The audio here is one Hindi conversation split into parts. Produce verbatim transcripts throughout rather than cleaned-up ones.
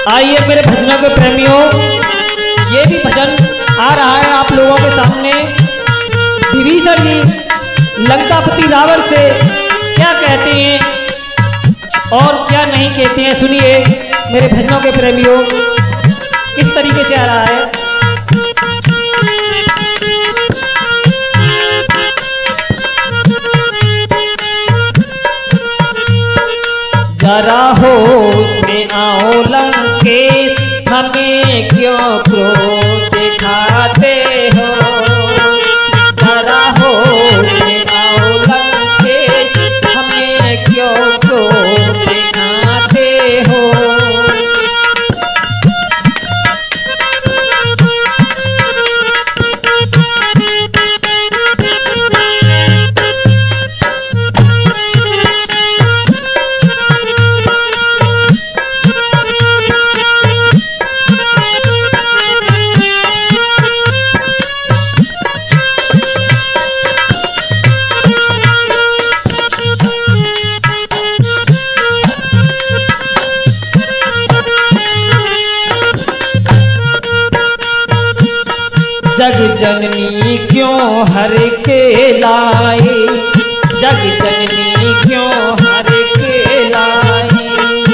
आइए मेरे भजनों के प्रेमियों, ये भी भजन आ रहा है आप लोगों के सामने। विभीषण जी लंकापति रावण से क्या कहते हैं और क्या नहीं कहते हैं, सुनिए मेरे भजनों के प्रेमियों, किस तरीके से आ रहा है। जरा होश में आओ लंकेश, हमें क्यों क्रोध दिखाते हो। जरा होश में आओ लंकेश, हमें क्यों क्रोध दिखाते हो। जग जननी क्यों हर के लाए, जग जननी क्यों हर के लाए।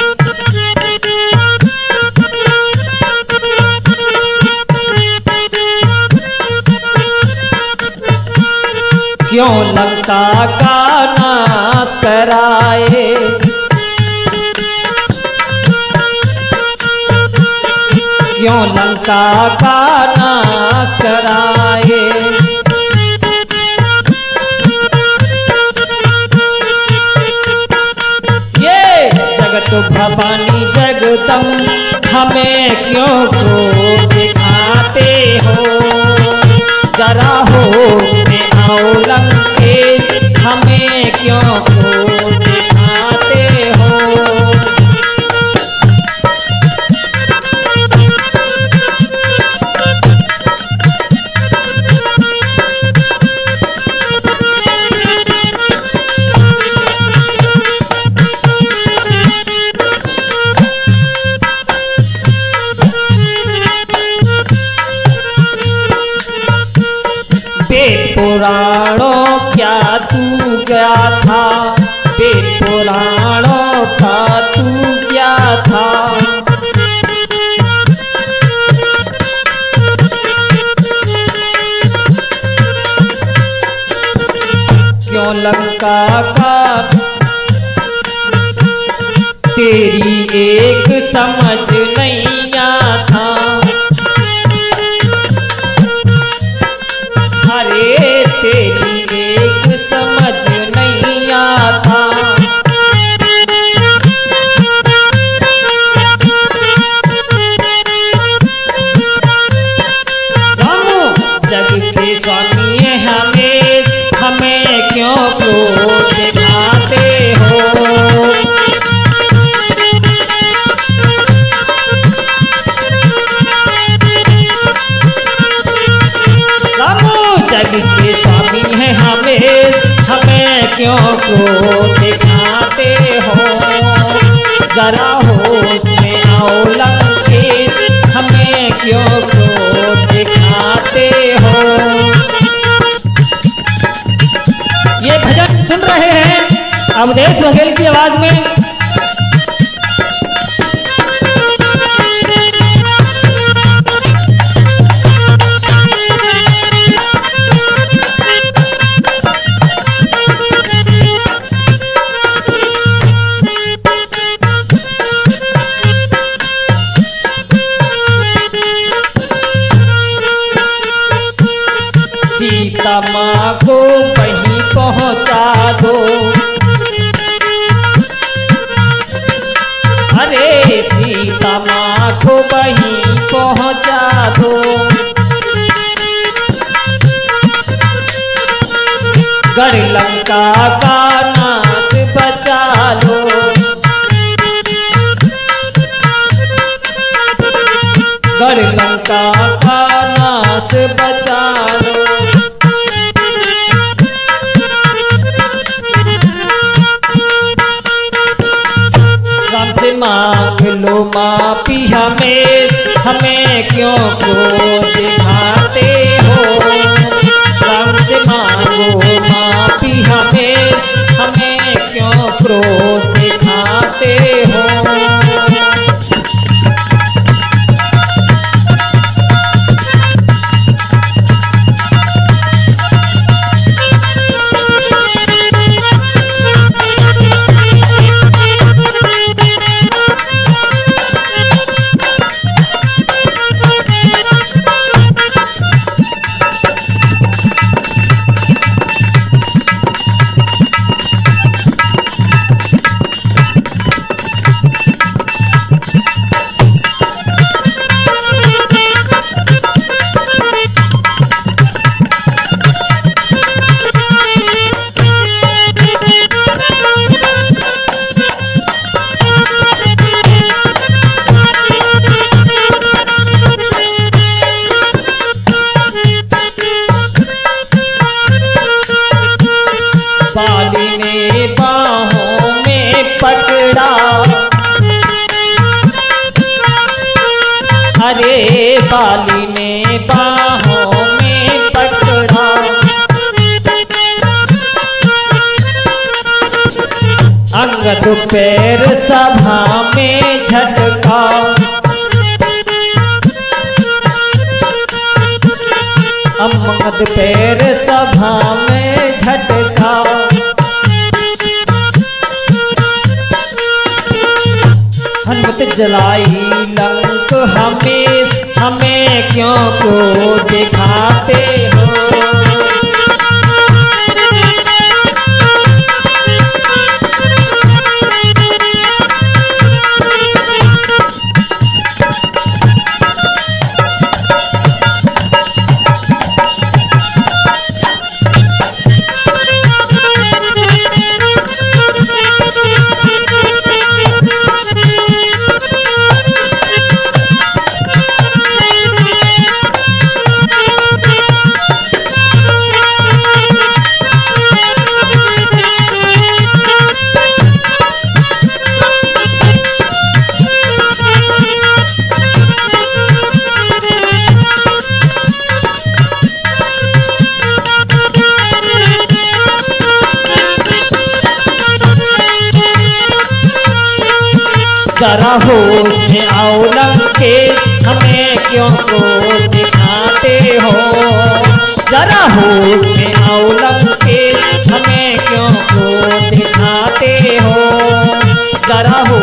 क्यों लंका का नाश कराए। क्यों लंका का नाश कराए। ये जगत भवानी जगदम्ब हमें क्यों क्रोध दिखाते हो। जरा होश में आओ लंकेश, हमें क्यों क्रोध दिखाते हो। वेद पुराणों क्या तू गया था, वेद पुराणों का तू क्या था। क्यों लंका का तेरी एक समझ नहीं आता। अरे तेरी एक समझ नहीं आता। रामू जग के स्वामी है हमें, हमें क्यों क्रोध दिखाते हो। जग के स्वामी है हमें, हमें क्यों क्रोध दिखाते हो। जरा होश में आओ लंकेश, हमें क्यों क्रोध दिखाते हो। ये भजन सुन रहे हैं अवधेश बघेल की आवाज में। सीता माँ को वहीं पहुँचा दो। अरे सीता माँ को वहीं पहुँचा दो। गढ़ लंका का नाश बचा लो। गढ़ लंका का नाश बचा लो। राम से मांग लो माफी हमें हमें क्यों क्रोध दिखाते हो। राम से मांगो माफी हमें हमें क्यों क्रोध दिखाते हो। बाली ने बाहों में पकड़ा, अरे बाली ने बाहों में पकड़ा। अंगद पैर सभा में झटका, अंगद पैर सभा में झटका। हनुमत जलाई लंक हमें हमें क्यों को दिखाते हो। जरा होश में आओ लंकेश हमें क्यों को दिखाते हो। जरा होश में आओ लंकेश हमें क्यों को दिखाते हो। जरा हो